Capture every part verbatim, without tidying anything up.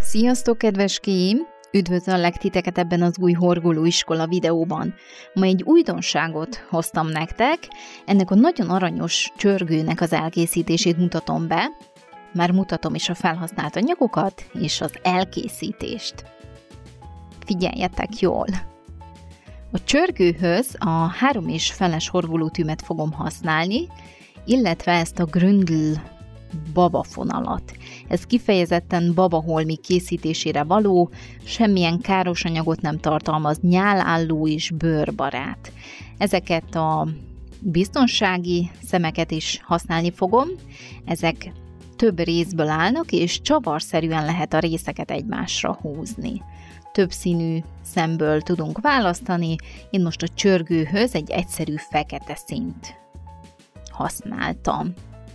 Sziasztok, kedves kéim! Üdvözöllek titeket ebben az új horgolóiskola videóban. Ma egy újdonságot hoztam nektek, ennek a nagyon aranyos csörgőnek az elkészítését mutatom be. Már mutatom is a felhasznált anyagokat és az elkészítést. Figyeljetek jól! A csörgőhöz a három és feles horgolótűmet fogom használni, illetve ezt a Gründl babafonalat. Ez kifejezetten babaholmi készítésére való, semmilyen káros anyagot nem tartalmaz, nyálálló és bőrbarát. Ezeket a biztonsági szemeket is használni fogom, ezek több részből állnak, és csavarszerűen lehet a részeket egymásra húzni. Több színű szemből tudunk választani, én most a csörgőhöz egy egyszerű fekete színt használtam.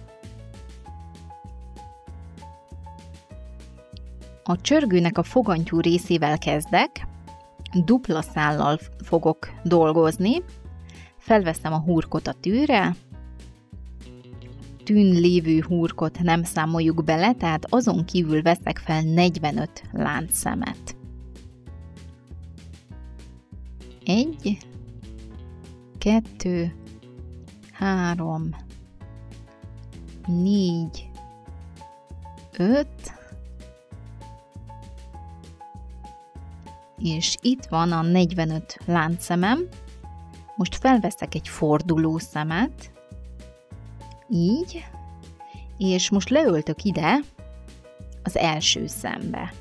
A csörgőnek a fogantyú részével kezdek, dupla szállal fogok dolgozni, felveszem a hurkot a tűre, tűn lévő hurkot nem számoljuk bele, tehát azon kívül veszek fel negyvenöt láncszemet. Egy, kettő, három, négy, öt, és itt van a negyvenöt láncszemem. Most felveszek egy forduló szemet, így, és most leöltök ide az első szembe.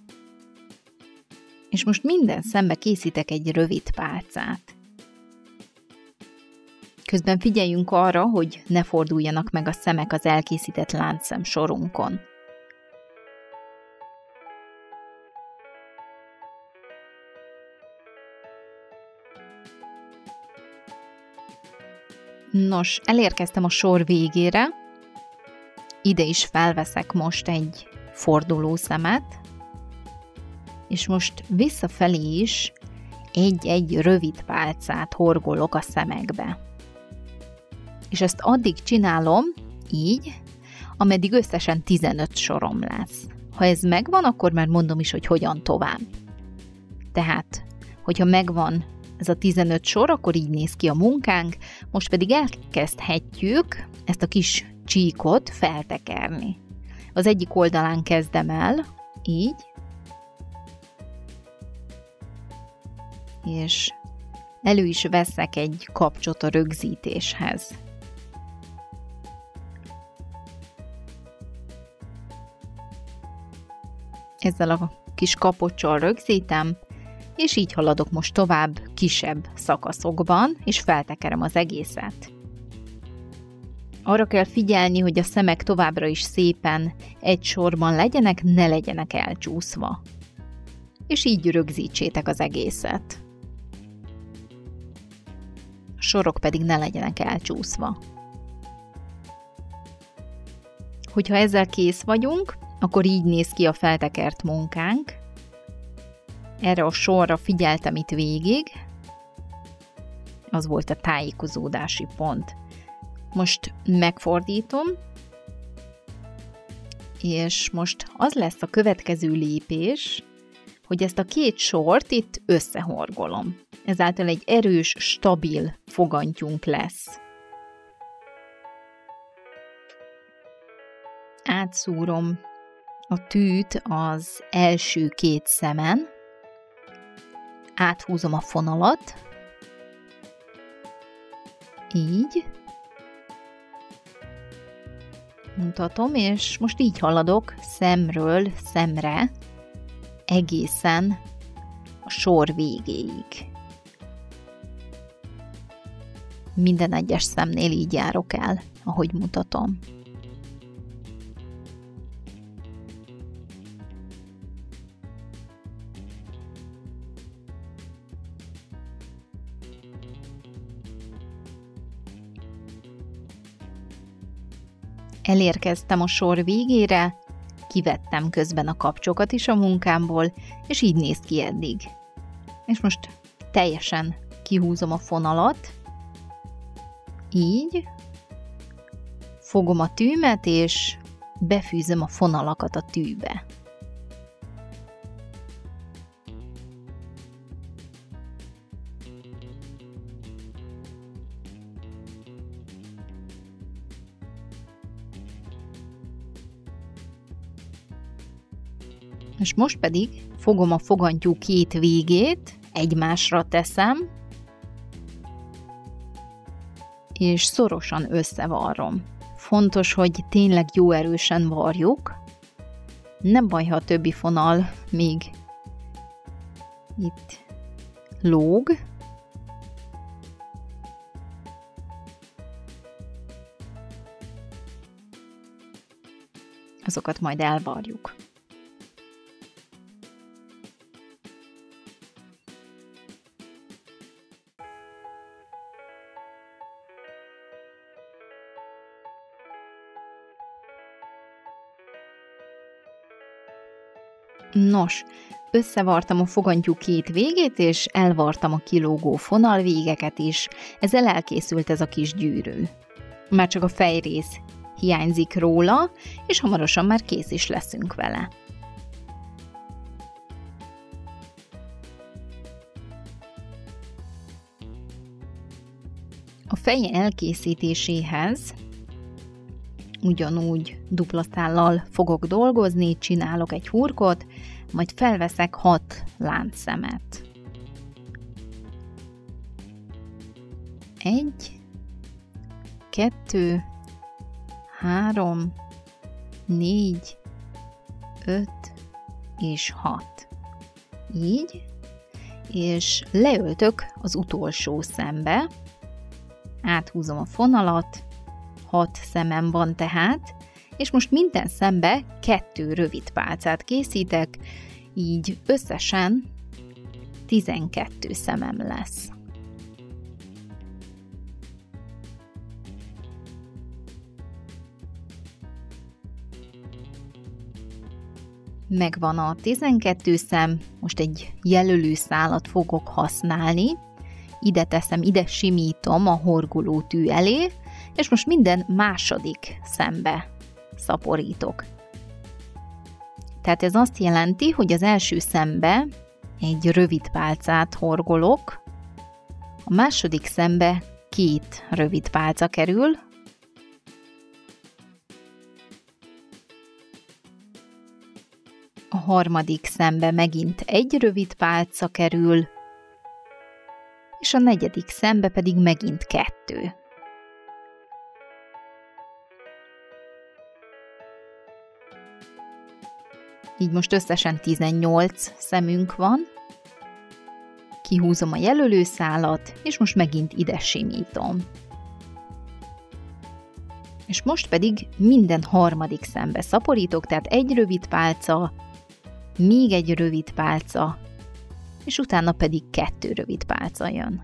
És most minden szembe készítek egy rövid pálcát. Közben figyeljünk arra, hogy ne forduljanak meg a szemek az elkészített láncszem sorunkon. Nos, elérkeztem a sor végére, ide is felveszek most egy forduló szemet, és most visszafelé is egy-egy rövid pálcát horgolok a szemekbe. És ezt addig csinálom, így, ameddig összesen tizenöt sorom lesz. Ha ez megvan, akkor már mondom is, hogy hogyan tovább. Tehát, hogyha megvan ez a tizenöt sor, akkor így néz ki a munkánk, most pedig elkezdhetjük ezt a kis csíkot feltekerni. Az egyik oldalán kezdem el, így, és elő is veszek egy kapcsot a rögzítéshez. Ezzel a kis kapocsal rögzítem, és így haladok most tovább kisebb szakaszokban, és feltekerem az egészet. Arra kell figyelni, hogy a szemek továbbra is szépen egy sorban legyenek, ne legyenek elcsúszva. És így rögzítsétek az egészet. A sorok pedig ne legyenek elcsúszva. Hogyha ezzel kész vagyunk, akkor így néz ki a feltekert munkánk. Erre a sorra figyeltem itt végig, az volt a tájékozódási pont. Most megfordítom, és most az lesz a következő lépés, hogy ezt a két sort itt összehorgolom. Ezáltal egy erős, stabil fogantyúnk lesz. Átszúrom a tűt az első két szemen, áthúzom a fonalat, így, mutatom, és most így haladok szemről szemre, egészen a sor végéig. Minden egyes szemnél így járok el, ahogy mutatom. Elérkeztem a sor végére, kivettem közben a kapcsokat is a munkámból, és így néz ki eddig. És most teljesen kihúzom a fonalat, így, fogom a tűmet, és befűzöm a fonalakat a tűbe. És most pedig fogom a fogantyú két végét, egymásra teszem, és szorosan összevarrom. Fontos, hogy tényleg jó erősen varjuk. Nem baj, ha a többi fonal még itt lóg. Azokat majd elvarjuk. Nos, összevartam a fogantyú két végét, és elvartam a kilógó fonalvégeket is, ezzel elkészült ez a kis gyűrű. Már csak a fejrész hiányzik róla, és hamarosan már kész is leszünk vele. A feje elkészítéséhez ugyanúgy dupla szállal fogok dolgozni, csinálok egy hurkot, majd felveszek hat láncszemet. Egy, kettő, három, négy, öt és hat. Így, és leöltök az utolsó szembe, áthúzom a fonalat, hat szemem van tehát, és most minden szembe kettő rövid pálcát készítek, így összesen tizenkettő szemem lesz. Megvan a tizenkettő szem, most egy jelölőszálat fogok használni, ide teszem, ide simítom a horgoló tű elé, és most minden második szembe szaporítok. Tehát ez azt jelenti, hogy az első szembe egy rövid pálcát horgolok, a második szembe két rövid pálca kerül, a harmadik szembe megint egy rövid pálca kerül, és a negyedik szembe pedig megint kettő. Így most összesen tizennyolc szemünk van. Kihúzom a jelölőszálat, és most megint ide simítom. És most pedig minden harmadik szembe szaporítok, tehát egy rövid pálca, még egy rövid pálca, és utána pedig kettő rövid pálca jön.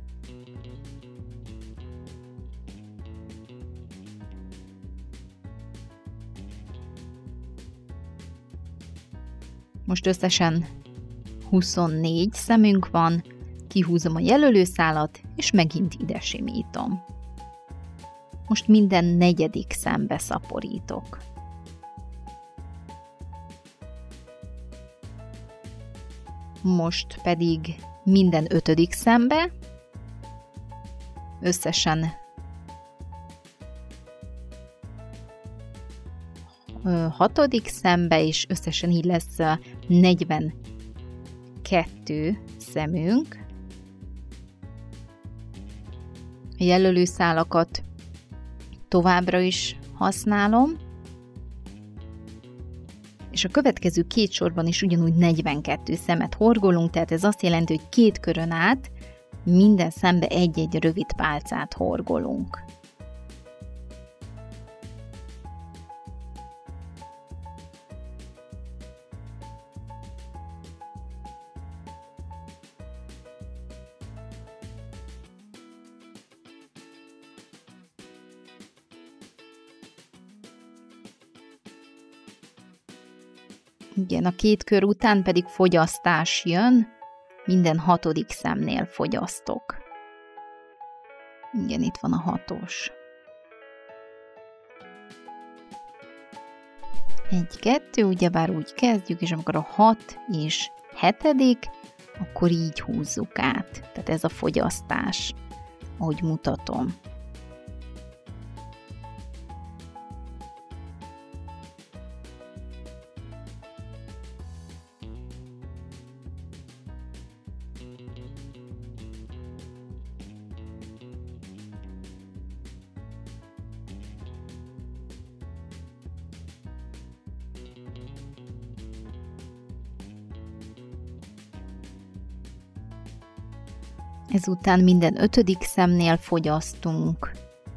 Most összesen huszonnégy szemünk van, kihúzom a jelölőszálat, és megint ide simítom. Most minden negyedik szembe szaporítok. Most pedig minden ötödik szembe, összesen hatodik szembe, és összesen így lesz negyvenkettő szemünk. A jelölőszálakat továbbra is használom, és a következő két sorban is ugyanúgy negyvenkettő szemet horgolunk, tehát ez azt jelenti, hogy két körön át minden szembe egy-egy rövid pálcát horgolunk. Igen, a két kör után pedig fogyasztás jön, minden hatodik szemnél fogyasztok. Igen, itt van a hatos. Egy, kettő, ugyebár úgy kezdjük, és amikor a hat és hetedik, akkor így húzzuk át. Tehát ez a fogyasztás, ahogy mutatom. Ezután minden ötödik szemnél fogyasztunk.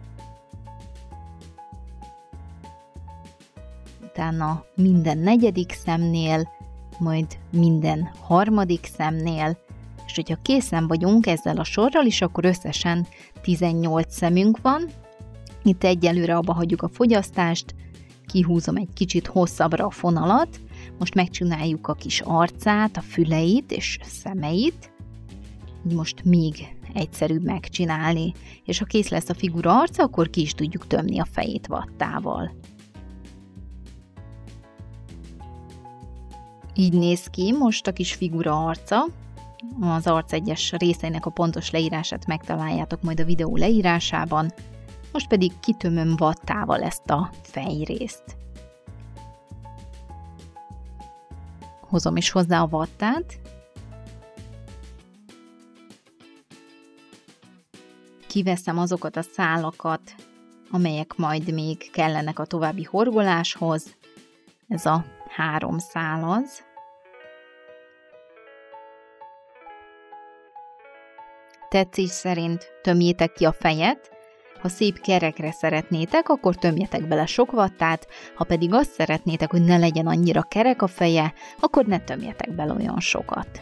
Utána minden negyedik szemnél, majd minden harmadik szemnél, és hogyha készen vagyunk ezzel a sorral is, akkor összesen tizennyolc szemünk van. Itt egyelőre abba hagyjuk a fogyasztást, kihúzom egy kicsit hosszabbra a fonalat, most megcsináljuk a kis arcát, a füleit és szemeit, így most még egyszerűbb megcsinálni, és ha kész lesz a figura arca, akkor ki is tudjuk tömni a fejét vattával. Így néz ki most a kis figura arca. Az arc egyes részeinek a pontos leírását megtaláljátok majd a videó leírásában. Most pedig kitömöm vattával ezt a fejrészt. Hozom is hozzá a vattát. Kiveszem azokat a szálakat, amelyek majd még kellenek a további horgoláshoz. Ez a három szál az. Tetszés szerint tömjétek ki a fejet. Ha szép kerekre szeretnétek, akkor tömjetek bele sok vattát, ha pedig azt szeretnétek, hogy ne legyen annyira kerek a feje, akkor ne tömjetek bele olyan sokat.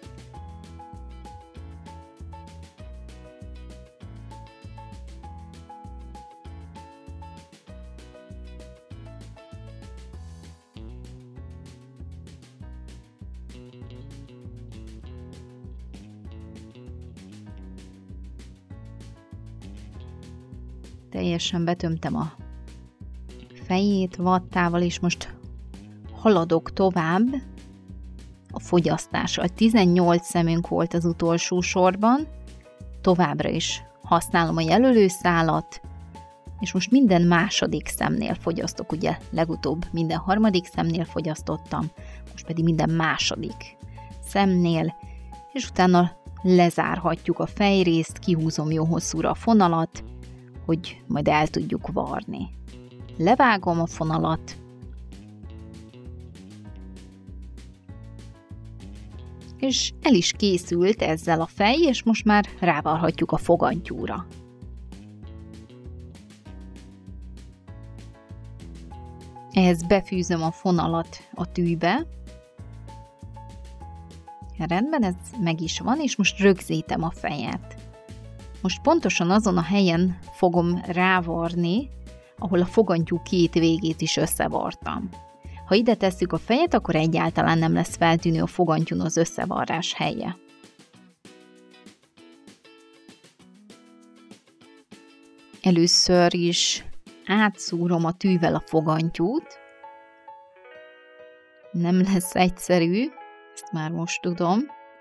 Teljesen betömtem a fejét vattával, és most haladok tovább a fogyasztással. tizennyolc szemünk volt az utolsó sorban, továbbra is használom a jelölőszálat, és most minden második szemnél fogyasztok, ugye legutóbb minden harmadik szemnél fogyasztottam, most pedig minden második szemnél, és utána lezárhatjuk a fejrészt, kihúzom jó hosszúra a fonalat, hogy majd el tudjuk varni. Levágom a fonalat, és el is készült ezzel a fej, és most már rávarhatjuk a fogantyúra. Ehhez befűzöm a fonalat a tűbe. Rendben, ez meg is van, és most rögzítem a fejet. Most pontosan azon a helyen fogom rávarni, ahol a fogantyú két végét is összevartam. Ha ide tesszük a fejet, akkor egyáltalán nem lesz feltűnő a fogantyún az összevarrás helye. Először is átszúrom a tűvel a fogantyút. Nem lesz egyszerű, ezt már most tudom.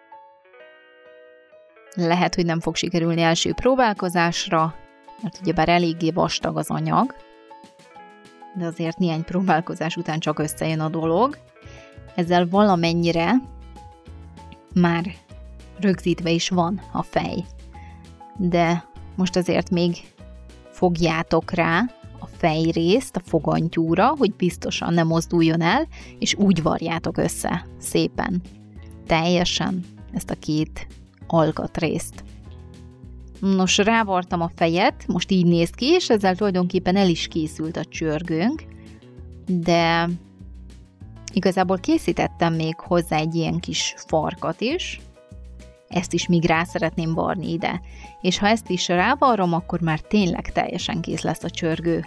Lehet, hogy nem fog sikerülni első próbálkozásra, mert ugyebár eléggé vastag az anyag, de azért néhány próbálkozás után csak összejön a dolog. Ezzel valamennyire már rögzítve is van a fej, de most azért még fogjátok rá a fejrészt a fogantyúra, hogy biztosan nem mozduljon el, és úgy varjátok össze szépen, teljesen ezt a két alkatrészt. Nos, rávartam a fejet, most így néz ki, és ezzel tulajdonképpen el is készült a csörgőnk, de igazából készítettem még hozzá egy ilyen kis farkat is, ezt is még rá szeretném varni ide, és ha ezt is rávarrom, akkor már tényleg teljesen kész lesz a csörgő.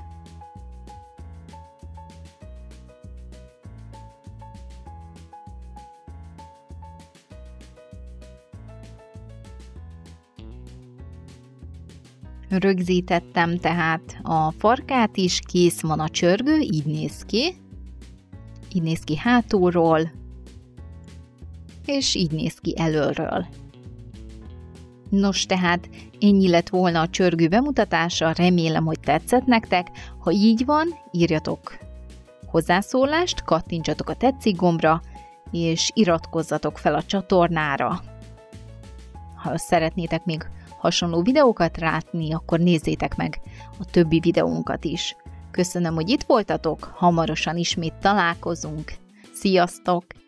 Rögzítettem tehát a farkát is, kész van a csörgő, így néz ki. Így néz ki hátulról, és így néz ki elölről. Nos, tehát ennyi lett volna a csörgő bemutatása, remélem, hogy tetszett nektek. Ha így van, írjatok hozzászólást, kattintsatok a tetszik gombra, és iratkozzatok fel a csatornára. Ha szeretnétek még hasonló videókat látni, akkor nézzétek meg a többi videónkat is. Köszönöm, hogy itt voltatok, hamarosan ismét találkozunk. Sziasztok!